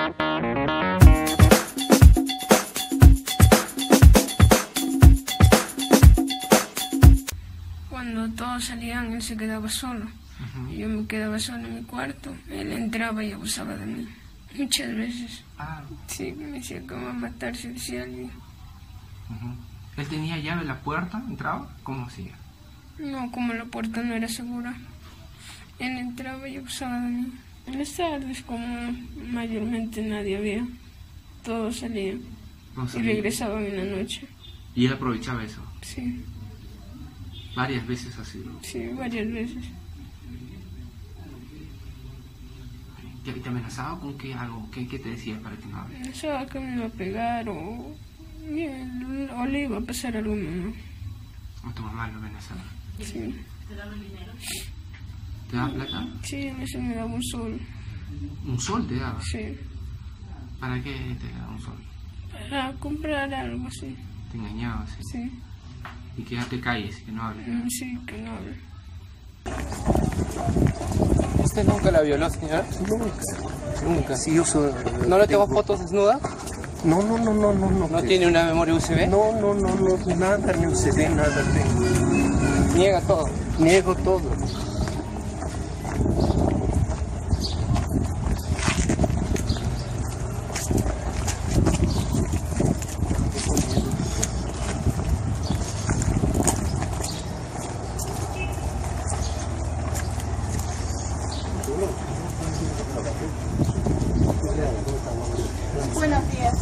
Cuando todos salían, él se quedaba solo. Yo me quedaba solo en mi cuarto. Él entraba y abusaba de mí. Muchas veces. Sí, me decía que va a matarse, decía alguien. ¿Él tenía llave en la puerta? ¿Entraba? ¿Cómo hacía? No, como la puerta no era segura. Él entraba y abusaba de mí. En las tardes, como mayormente nadie había, todos salían. Y regresaban en la noche. ¿Y él aprovechaba eso? Sí. ¿Varias veces así? Sí, varias veces. ¿Te amenazaba con qué algo? ¿Qué te decía para que no hable? Pensaba que me iba a pegar o le iba a pasar algo a mi mamá. ¿O tu mamá lo amenazaba? Sí. ¿Te daba dinero? ¿Te daba plata? Sí, en eso me daba un sol. ¿Un sol te daba? Sí. ¿Para qué te daba un sol? Para comprar algo así. ¿Te engañaba? Sí. Y que ya te calles, que no hables. Sí, que no hable. ¿Usted nunca la violó, señora? Nunca. Sí, yo soy, ¿No le tengo fotos desnuda? No. ¿No tiene una memoria USB? No, nada, ni USB, nada tengo. Niega todo. Niego todo. Buenos días.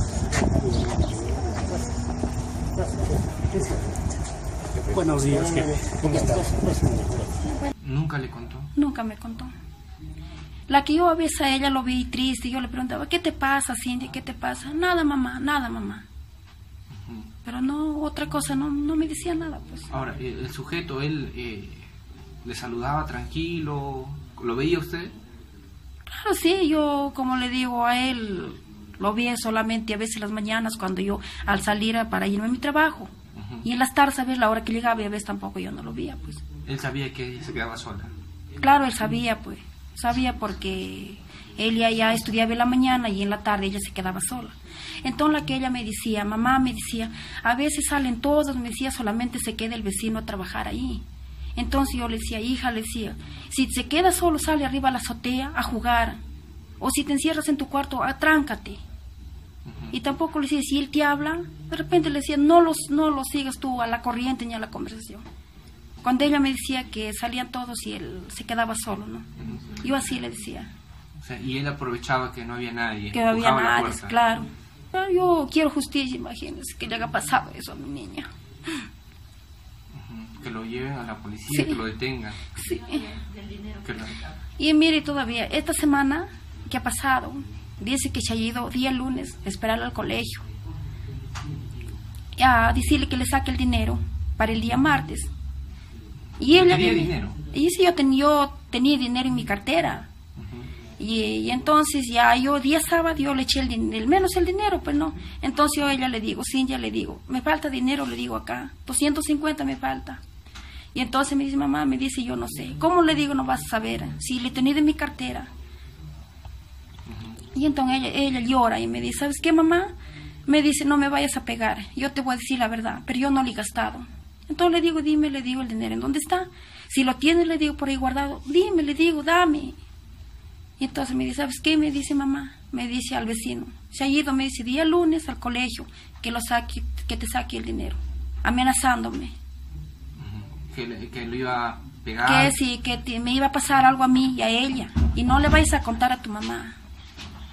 Buenos días, ¿cómo estás? ¿Nunca le contó? Nunca me contó. La que yo a veces a ella lo vi triste y yo le preguntaba, ¿qué te pasa, Cindy? ¿Qué te pasa? Nada, mamá, nada, mamá. Pero no, otra cosa, no me decía nada, pues. Ahora, el sujeto, él le saludaba tranquilo, ¿lo veía usted? Claro, sí, yo, como le digo a él, lo veía solamente a veces las mañanas cuando yo, al salir para irme a mi trabajo. Y en las tardes, a veces, la hora que llegaba, y a veces tampoco yo no lo veía, pues. Él sabía que ella se quedaba sola. Claro, él sabía, pues. Sabía porque él ya estudiaba en la mañana y en la tarde ella se quedaba sola. Entonces la que ella me decía, mamá, me decía, a veces salen todos, me decía, solamente se queda el vecino a trabajar ahí. Entonces yo le decía, hija, le decía, si se queda solo, sale arriba a la azotea a jugar. O si te encierras en tu cuarto, atráncate. Y tampoco le decía, si él te habla, de repente le decía, no lo sigas tú a la corriente ni a la conversación. Cuando ella me decía que salían todos y él se quedaba solo, ¿no? Yo así le decía. O sea, y él aprovechaba que no había nadie. Que no había nadie, claro. Yo quiero justicia, imagínense, que le haya pasado eso a mi niña. Que lo lleven a la policía, que lo detengan. Sí. Y mire, todavía, esta semana que ha pasado, dice que se ha ido día lunes a esperarlo al colegio. A decirle que le saque el dinero para el día martes. Y ella ¿Tenía dinero? Y sí, yo tenía dinero en mi cartera. Y entonces ya yo día sábado yo le eché el menos el dinero, pues no. Entonces yo a ella le digo, Cintia, le digo, me falta dinero, le digo acá, 250 me falta. Y entonces me dice, mamá, me dice, yo no sé. ¿Cómo le digo no vas a saber? Si le he tenido en mi cartera. Y entonces ella llora y me dice, ¿sabes qué, mamá? Me dice, no me vayas a pegar, yo te voy a decir la verdad, pero yo no le he gastado. Entonces le digo, dime, le digo el dinero, ¿en dónde está? Si lo tienes, le digo, por ahí guardado, dime, le digo, dame. Y entonces me dice, ¿sabes qué? Me dice, mamá, me dice al vecino, se ha ido, me dice, día lunes al colegio, que te saque el dinero, amenazándome. Que lo iba a pegar. Que sí, que me iba a pasar algo a mí y a ella, y no le vayas a contar a tu mamá.